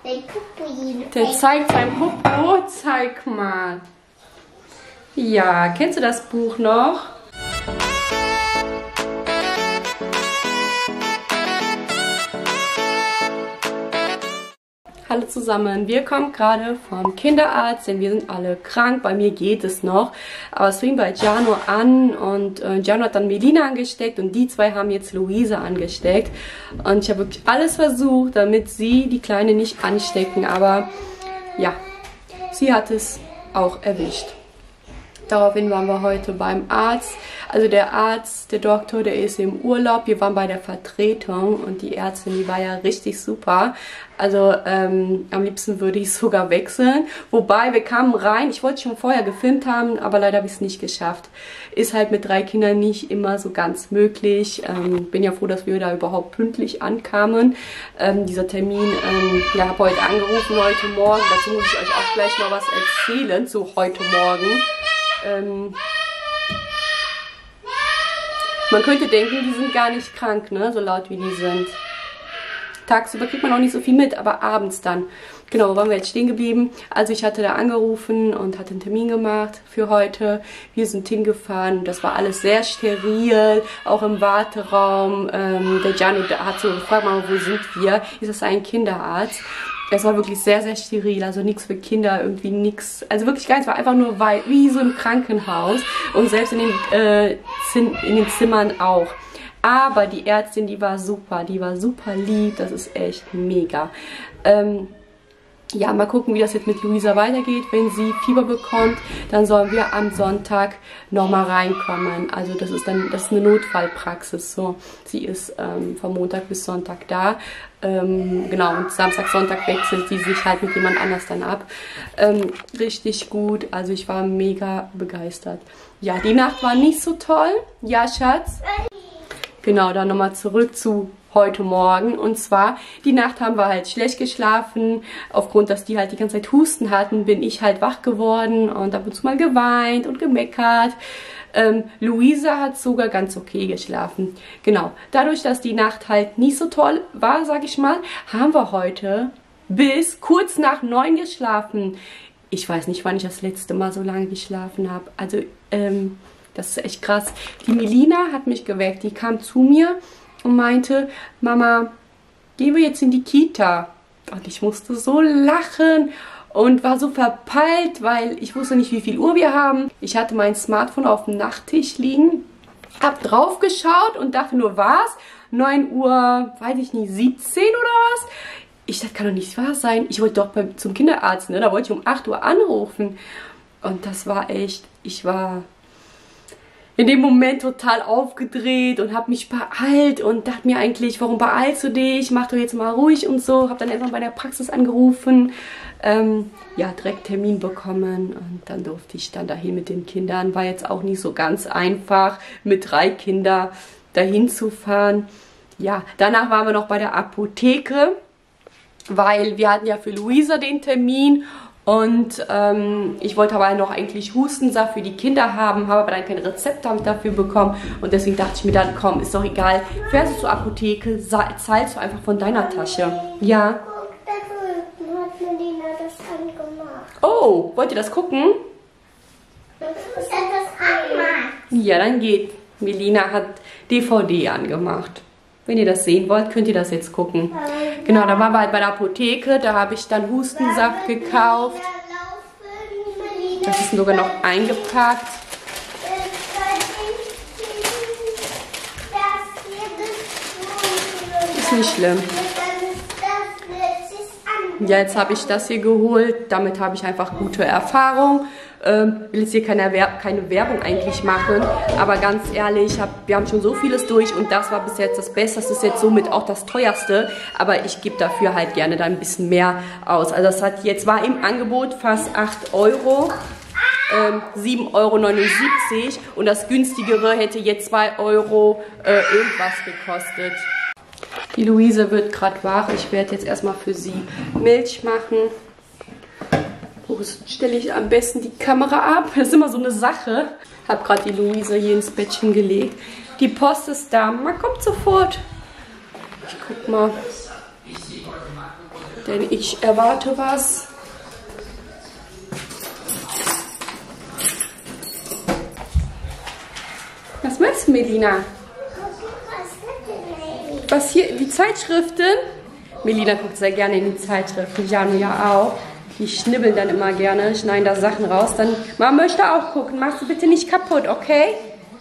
den Popo. Der zeigt sein Popo. Zeig mal. Ja, kennst du das Buch noch? Hallo zusammen, wir kommen gerade vom Kinderarzt, denn wir sind alle krank. Bei mir geht es noch, aber es fing bei Gianno an und Gianno hat dann Melina angesteckt und die zwei haben jetzt Luisa angesteckt. Und ich habe wirklich alles versucht, damit sie die Kleine nicht anstecken, aber ja, sie hat es auch erwischt. Daraufhin waren wir heute beim Arzt. Also der Arzt, der Doktor, der ist im Urlaub. Wir waren bei der Vertretung und die Ärztin, die war ja richtig super. Also am liebsten würde ich sogar wechseln. Wobei, wir kamen rein, ich wollte schon vorher gefilmt haben, aber leider habe ich es nicht geschafft. Ist halt mit 3 Kindern nicht immer so ganz möglich. Bin ja froh, dass wir da überhaupt pünktlich ankamen. Dieser Termin, ja, habe heute angerufen, heute Morgen. Dazu muss ich euch auch gleich noch was erzählen zu heute Morgen. Man könnte denken, die sind gar nicht krank, ne? So laut wie die sind. Tagsüber kriegt man auch nicht so viel mit, aber abends dann. Genau, wo waren wir jetzt stehen geblieben? Also ich hatte da angerufen und hatte einen Termin gemacht für heute. Wir sind hingefahren. Das war alles sehr steril, auch im Warteraum. Der Gianni hat so gefragt, Mama, wo sind wir? Ist das ein Kinderarzt? Es war wirklich sehr, sehr steril, also nichts für Kinder, irgendwie nichts, also wirklich gar nichts, war einfach nur wie so im Krankenhaus und selbst in den Zimmern auch. Aber die Ärztin, die war super lieb, das ist echt mega. Ja, mal gucken, wie das jetzt mit Luisa weitergeht. Wenn sie Fieber bekommt, dann sollen wir am Sonntag nochmal reinkommen. Also das ist eine Notfallpraxis. So, sie ist von Montag bis Sonntag da. Genau, und Samstag, Sonntag wechselt sie sich halt mit jemand anders dann ab. Richtig gut, also ich war mega begeistert. Ja, die Nacht war nicht so toll. Ja, Schatz? Genau, dann nochmal zurück zu heute Morgen. Und zwar, die Nacht haben wir halt schlecht geschlafen. Aufgrund, dass die halt die ganze Zeit Husten hatten, bin ich halt wach geworden und ab und zu mal geweint und gemeckert. Luisa hat sogar ganz okay geschlafen. Genau, dadurch, dass die Nacht halt nicht so toll war, sag ich mal, haben wir heute bis kurz nach 9 geschlafen. Ich weiß nicht, wann ich das letzte Mal so lange geschlafen habe. Also, das ist echt krass. Die Melina hat mich geweckt. Die kam zu mir und meinte, Mama, gehen wir jetzt in die Kita? Und ich musste so lachen und war so verpeilt, weil ich wusste nicht, wie viel Uhr wir haben. Ich hatte mein Smartphone auf dem Nachttisch liegen, hab drauf geschaut und dachte nur, was? 9 Uhr, weiß ich nicht, 17 oder was? Ich dachte, kann doch nicht wahr sein. Ich wollte doch zum Kinderarzt, ne? Da wollte ich um 8 Uhr anrufen. Und das war echt, ich war in dem Moment total aufgedreht und habe mich beeilt und dachte mir eigentlich, warum beeilst du dich? Mach doch jetzt mal ruhig und so. Habe dann erstmal bei der Praxis angerufen, ja, direkt Termin bekommen und dann durfte ich dann dahin mit den Kindern. War jetzt auch nicht so ganz einfach, mit 3 Kindern dahin zu fahren. Ja, danach waren wir noch bei der Apotheke, weil wir hatten ja für Luisa den Termin. Und ich wollte aber noch eigentlich Hustensaft für die Kinder haben, habe aber dann kein Rezept dafür bekommen. Und deswegen dachte ich mir dann, komm, ist doch egal. Fährst du zur Apotheke, zahlst du einfach von deiner Tasche. Ja. Hat Melina das angemacht. Oh, wollt ihr das gucken? Ich hab das angemacht. Ja, dann geht. Melina hat DVD angemacht. Wenn ihr das sehen wollt, könnt ihr das jetzt gucken. Genau, da waren wir halt bei der Apotheke. Da habe ich dann Hustensaft gekauft. Das ist sogar noch eingepackt. Ist nicht schlimm. Ja, jetzt habe ich das hier geholt. Damit habe ich einfach gute Erfahrung. Will jetzt hier keine Werbung eigentlich machen, aber ganz ehrlich, wir haben schon so vieles durch und das war bis jetzt das Beste. Das ist jetzt somit auch das teuerste, aber ich gebe dafür halt gerne dann ein bisschen mehr aus. Also das hat jetzt war im Angebot fast 8 Euro, 7,79 Euro und das günstigere hätte jetzt 2 Euro irgendwas gekostet. Die Luise wird gerade wach. Ich werde jetzt erstmal für sie Milch machen. Wo stelle ich am besten die Kamera ab? Das ist immer so eine Sache. Ich habe gerade die Luise hier ins Bettchen gelegt. Die Post ist da. Man kommt sofort. Ich guck mal. denn ich erwarte was. Was meinst du, Melina? Was hier, die Zeitschriften? Melina guckt sehr gerne in die Zeitschriften, Janu ja auch. Die schnibbeln dann immer gerne, schneiden da Sachen raus. Dann, Mama möchte auch gucken, machst du bitte nicht kaputt, okay?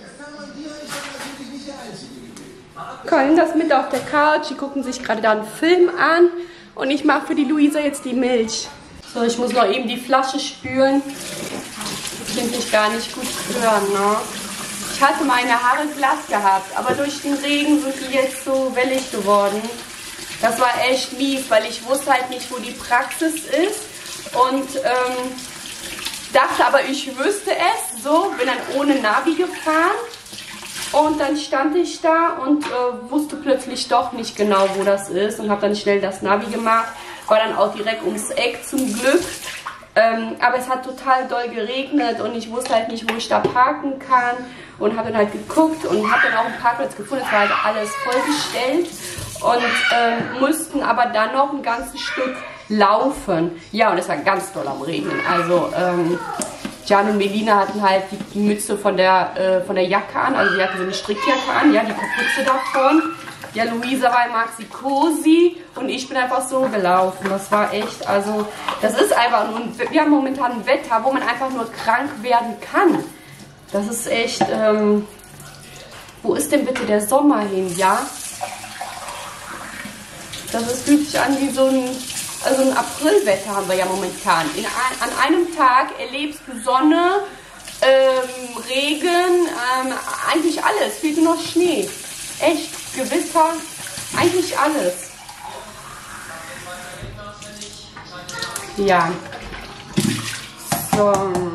Colin, das mit auf der Couch, die gucken sich gerade da einen Film an. Und ich mache für die Luisa jetzt die Milch. So, ich muss noch eben die Flasche spülen. Das klingt sich gar nicht gut hören, ne? Ich hatte meine Haare glatt gehabt, aber durch den Regen sind die jetzt so wellig geworden. Das war echt mies, weil ich wusste halt nicht, wo die Praxis ist. Und dachte aber, ich wüsste es. So, bin dann ohne Navi gefahren. Und dann stand ich da und wusste plötzlich doch nicht genau, wo das ist. Und habe dann schnell das Navi gemacht. War dann auch direkt ums Eck zum Glück. Aber es hat total doll geregnet und ich wusste halt nicht, wo ich da parken kann. Und habe dann halt geguckt und habe dann auch einen Parkplatz gefunden. Es war halt alles vollgestellt. Und mussten aber dann noch ein ganzes Stück laufen. Ja, und es war ganz doll am Regnen. Also Jan und Melina hatten halt die Mütze von der Jacke an. Also sie hatten so eine Strickjacke an, ja, die Kapuze davon. Ja, Luisa war im Maxi-Cosi und ich bin einfach so gelaufen. Das war echt, also das ist einfach nur, wir haben momentan ein Wetter, wo man einfach nur krank werden kann. Das ist echt, wo ist denn bitte der Sommer hin, ja? Fühlt sich an wie so ein Aprilwetter haben wir ja momentan. An einem Tag erlebst du Sonne, Regen, eigentlich alles, fehlt nur noch Schnee. Echt, Gewitter, eigentlich alles. Ja. So.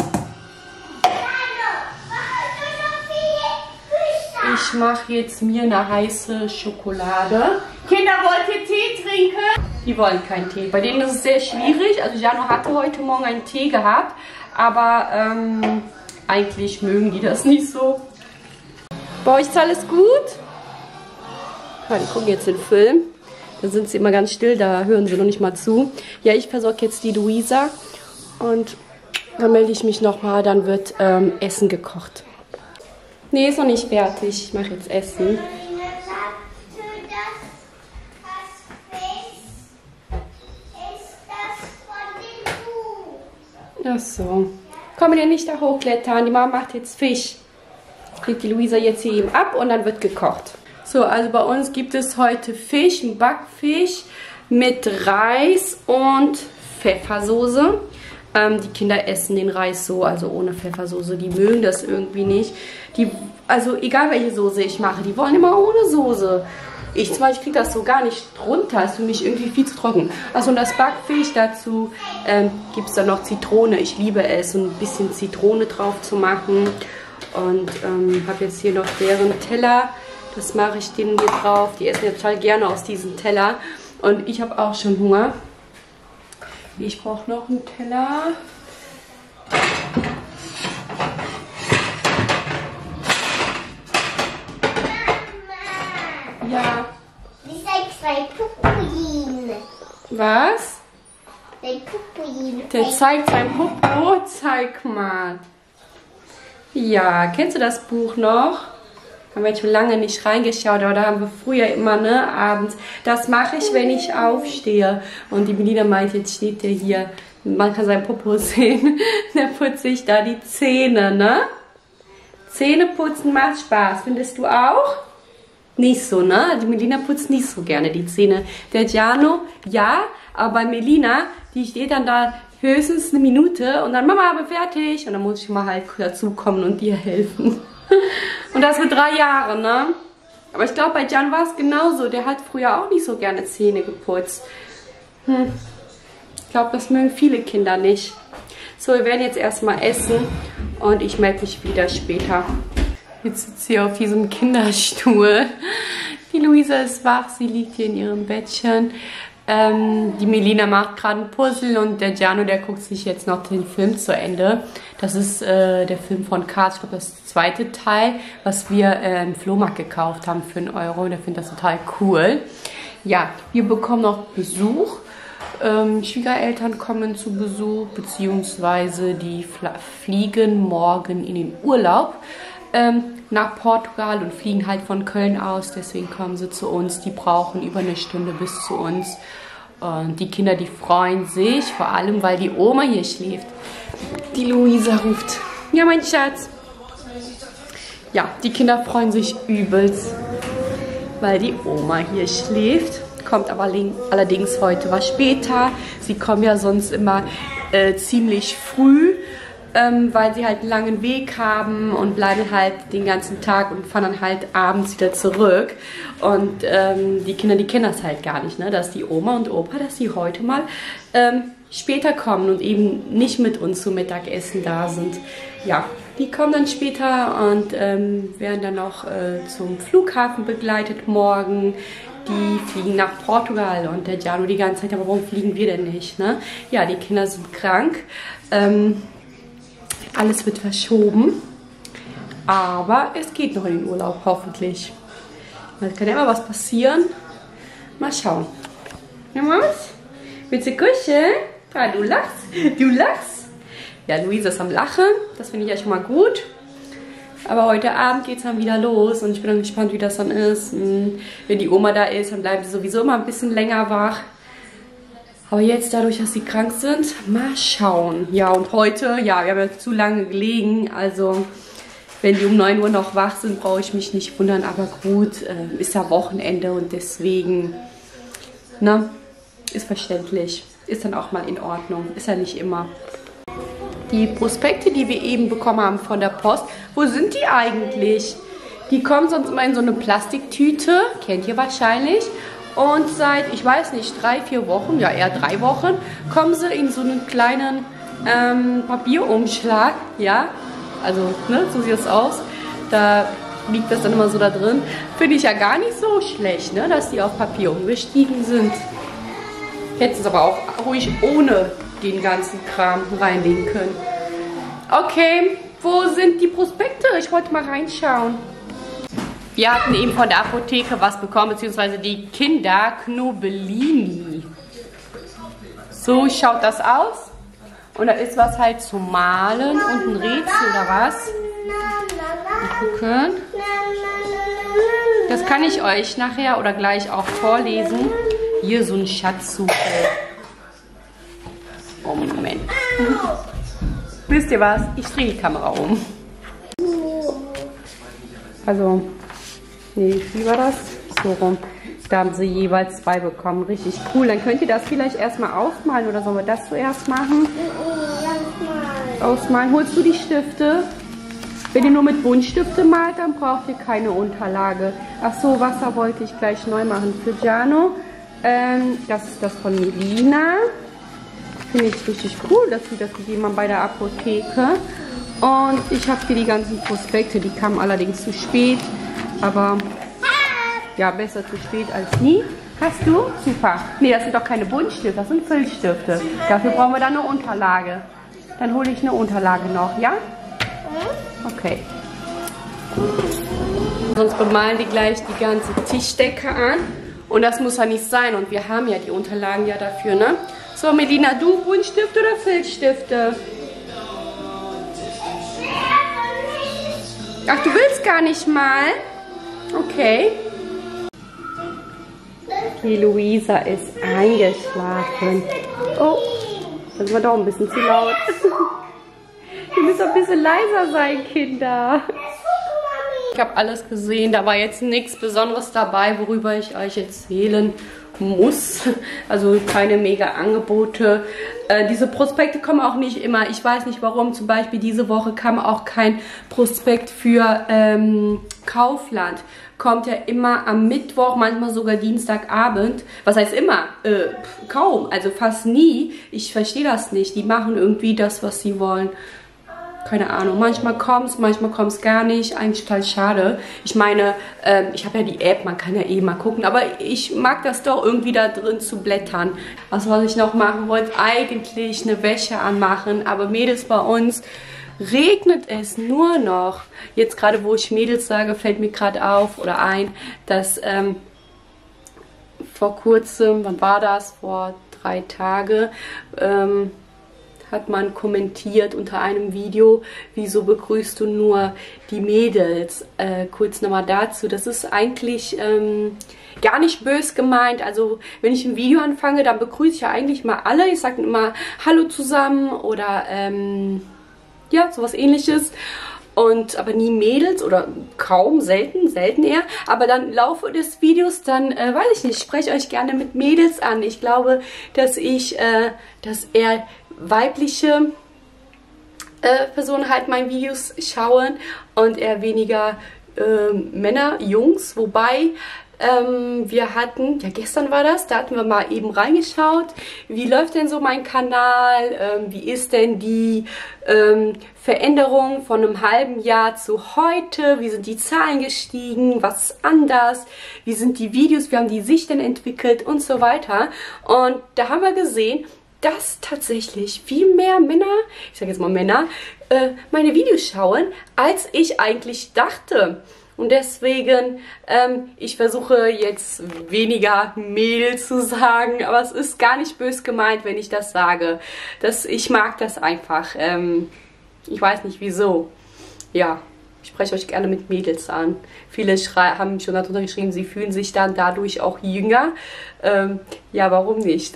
Ich mache jetzt mir eine heiße Schokolade. Kinder, wollt ihr Tee trinken? Die wollen keinen Tee. Bei denen ist es sehr schwierig. Also Jano hatte heute Morgen einen Tee gehabt, aber eigentlich mögen die das nicht so. Bei euch ist alles gut? Ja, die gucken jetzt den Film. Da sind sie immer ganz still, da hören sie noch nicht mal zu. Ja, ich versorge jetzt die Luisa und dann melde ich mich nochmal, dann wird Essen gekocht. Nee, ist noch nicht fertig. Ich mache jetzt Essen. Ach so. Komm ja nicht da hochklettern. Die Mama macht jetzt Fisch. Kriegt die Luisa jetzt hier eben ab und dann wird gekocht. So, also bei uns gibt es heute Fisch, einen Backfisch mit Reis und Pfeffersoße. Die Kinder essen den Reis so, also ohne Pfeffersoße. Die mögen das irgendwie nicht. Also egal welche Soße ich mache, die wollen immer ohne Soße. Ich zum Beispiel kriege das so gar nicht runter. Ist für mich irgendwie viel zu trocken. Also und das Backfisch, dazu gibt es dann noch Zitrone. Ich liebe es, so ein bisschen Zitrone drauf zu machen. Und habe jetzt hier noch deren Teller. Das mache ich denen hier drauf. Die essen ja total gerne aus diesem Teller. Und ich habe auch schon Hunger. Ich brauche noch einen Teller. Ja. Ich zeig zwei Pupuin. Was? Zwei Pupuin. Der zeigt sein Popo. Zeig mal. Ja, kennst du das Buch noch? Haben wir jetzt schon lange nicht reingeschaut, aber da haben wir früher immer, ne, abends. Das mache ich, wenn ich aufstehe. Und die Melina meint, jetzt steht der hier, man kann sein Popo sehen. Da putze ich da die Zähne, ne? Zähne putzen macht Spaß, findest du auch? Nicht so, ne? Die Melina putzt nicht so gerne die Zähne. Der Giano, ja, aber bei Melina, die steht dann da höchstens eine Minute und dann, Mama, bin fertig. Und dann muss ich mal halt dazukommen und dir helfen. Und das mit 3 Jahren, ne? Aber ich glaube, bei Jan war es genauso. Der hat früher auch nicht so gerne Zähne geputzt. Ich glaube, das mögen viele Kinder nicht. So, wir werden jetzt erstmal essen und ich melde mich wieder später. Jetzt sitzt sie auf diesem Kinderstuhl. Die Luisa ist wach, sie liegt hier in ihrem Bettchen. Die Melina macht gerade ein Puzzle und der Giano, der guckt sich jetzt noch den Film zu Ende. Das ist der Film von Cars, ich glaube das 2. Teil, was wir im Flohmarkt gekauft haben für 1 Euro. Der findet das total cool. Ja, wir bekommen noch Besuch Schwiegereltern kommen zu Besuch, beziehungsweise die fliegen morgen in den Urlaub nach Portugal und fliegen halt von Köln aus. Deswegen kommen sie zu uns. Die brauchen über eine Stunde bis zu uns. Und die Kinder, die freuen sich, vor allem, weil die Oma hier schläft. Die Luisa ruft. Ja, mein Schatz. Ja, die Kinder freuen sich übelst, weil die Oma hier schläft. Kommt aber allerdings heute was später. Sie kommen ja sonst immer ziemlich früh, weil sie halt einen langen Weg haben und bleiben halt den ganzen Tag und fahren dann halt abends wieder zurück. Und die Kinder, die kennen das halt gar nicht, ne? Dass die Oma und Opa, dass sie heute mal später kommen und eben nicht mit uns zum Mittagessen da sind. Ja, die kommen dann später und werden dann noch zum Flughafen begleitet morgen. Die fliegen nach Portugal und der Giano die ganze Zeit, aber warum fliegen wir denn nicht? Ne? Ja, die Kinder sind krank. Alles wird verschoben. Aber es geht noch in den Urlaub, hoffentlich. Da kann ja immer was passieren. Mal schauen. Ja, Maus? Willst du kuscheln? Ah, du lachst. Du lachst. Ja, Luisa ist am Lachen. Das finde ich ja schon mal gut. Aber heute Abend geht es dann wieder los und ich bin dann gespannt, wie das dann ist. Wenn die Oma da ist, dann bleiben sie sowieso immer ein bisschen länger wach. Aber jetzt, dadurch, dass sie krank sind, mal schauen. Ja, und heute, ja, wir haben ja zu lange gelegen. Also, wenn die um 9 Uhr noch wach sind, brauche ich mich nicht wundern. Aber gut, ist ja Wochenende und deswegen, ne, ist verständlich. Ist dann auch mal in Ordnung. Ist ja nicht immer. Die Prospekte, die wir eben bekommen haben von der Post, wo sind die eigentlich? Die kommen sonst immer in so eine Plastiktüte, kennt ihr wahrscheinlich. Und seit, ich weiß nicht, 3-4 Wochen, ja eher 3 Wochen, kommen sie in so einen kleinen Papierumschlag. Ja, also ne, so sieht es aus. Da liegt das dann immer so da drin. Finde ich ja gar nicht so schlecht, ne, dass die auf Papier umgestiegen sind. Hätten es aber auch ruhig ohne den ganzen Kram reinlegen können. Okay, wo sind die Prospekte? Ich wollte mal reinschauen. Wir hatten eben von der Apotheke was bekommen, beziehungsweise die Kinder Knobelini. So schaut das aus. Und da ist was halt zum Malen und ein Rätsel oder was. Mal gucken. Das kann ich euch nachher oder gleich auch vorlesen. Hier so ein Schatzsuche. Oh, Moment. Wisst ihr was? Ich drehe die Kamera um. Also, nee, wie war das? So rum. Da haben sie jeweils 2 bekommen. Richtig cool. Dann könnt ihr das vielleicht erstmal ausmalen oder sollen wir das zuerst machen? Ausmalen. Holst du die Stifte? Wenn ihr nur mit Buntstifte malt, dann braucht ihr keine Unterlage. Ach so, Wasser wollte ich gleich neu machen für Giano. Das ist das von Melina. Finde ich richtig cool, dass sie das gegeben haben bei der Apotheke. Und ich habe hier die ganzen Prospekte, die kamen allerdings zu spät. Aber ja, besser zu spät als nie. Hast du? Super. Nee, das sind doch keine Buntstifte, das sind Filzstifte. Dafür brauchen wir dann eine Unterlage. Dann hole ich eine Unterlage noch, ja? Okay. Sonst bemalen die gleich die ganze Tischdecke an. Und das muss ja nicht sein. Und wir haben ja die Unterlagen ja dafür, ne? So, Melina, du Buntstifte oder Filzstifte? Ach, du willst gar nicht mal? Okay. Die Luisa ist eingeschlafen. Oh, das war doch ein bisschen zu laut. Ihr müsst ein bisschen leiser sein, Kinder. Ich habe alles gesehen, da war jetzt nichts Besonderes dabei, worüber ich euch erzählen muss. Also keine mega Angebote. Diese Prospekte kommen auch nicht immer. Ich weiß nicht warum. Zum Beispiel diese Woche kam auch kein Prospekt für Kaufland. Kommt ja immer am Mittwoch, manchmal sogar Dienstagabend. Was heißt immer? Kaum. Also fast nie. Ich verstehe das nicht. Die machen irgendwie das, was sie wollen. Keine Ahnung, manchmal kommt es gar nicht. Eigentlich total schade. Ich meine, ich habe ja die App, man kann ja eh mal gucken. Aber ich mag das doch irgendwie da drin zu blättern. Was ich noch machen wollte, eigentlich eine Wäsche anmachen. Aber Mädels, bei uns regnet es nur noch. Jetzt gerade, wo ich Mädels sage, fällt mir gerade auf oder ein, dass vor kurzem, wann war das? Vor 3 Tage, hat man kommentiert unter einem Video, wieso begrüßt du nur die Mädels? Kurz nochmal dazu, das ist eigentlich gar nicht bös gemeint. Also wenn ich ein Video anfange, dann begrüße ich ja eigentlich mal alle. Ich sage immer Hallo zusammen oder ja, sowas ähnliches. Aber nie Mädels oder kaum, selten eher. Aber dann im Laufe des Videos, dann, weiß ich nicht, spreche euch gerne mit Mädels an. Ich glaube, dass eher weibliche Personen halt meine Videos schauen und eher weniger Männer, Jungs. Wobei wir hatten, ja gestern war das, da hatten wir mal eben reingeschaut, wie läuft denn so mein Kanal, wie ist denn die Veränderung von einem halben Jahr zu heute, wie sind die Zahlen gestiegen, was ist anders, wie sind die Videos, wie haben die sich denn entwickelt und so weiter. Und da haben wir gesehen, dass tatsächlich viel mehr Männer, ich sage jetzt mal Männer, meine Videos schauen, als ich eigentlich dachte. Und deswegen, ich versuche jetzt weniger Mädels zu sagen, aber es ist gar nicht böse gemeint, wenn ich das sage. Ich mag das einfach. Ich weiß nicht wieso. Ja, ich spreche euch gerne mit Mädels an. Viele haben schon darunter geschrieben, sie fühlen sich dann dadurch auch jünger. Ja, warum nicht?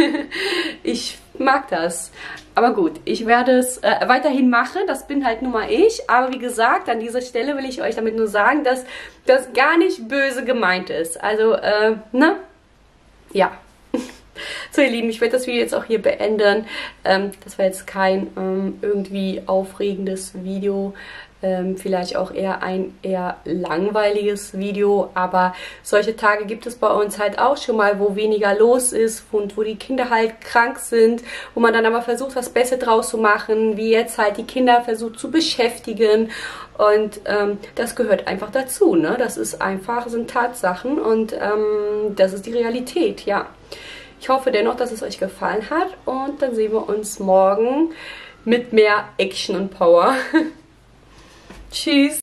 Ich mag das. Aber gut, ich werde es weiterhin machen. Das bin halt nun mal ich. Aber wie gesagt, an dieser Stelle will ich euch damit nur sagen, dass das gar nicht böse gemeint ist. Also, ne? Ja. So, ihr Lieben, ich werde das Video jetzt auch hier beenden. Das war jetzt kein irgendwie aufregendes Video. Vielleicht auch eher ein eher langweiliges Video, aber solche Tage gibt es bei uns halt auch schon mal, wo weniger los ist und wo die Kinder halt krank sind, wo man dann aber versucht, was Besseres draus zu machen, wie jetzt halt die Kinder versucht zu beschäftigen und das gehört einfach dazu, ne? Das ist einfach, sind Tatsachen und das ist die Realität, ja. Ich hoffe dennoch, dass es euch gefallen hat und dann sehen wir uns morgen mit mehr Action und Power. Tschüss!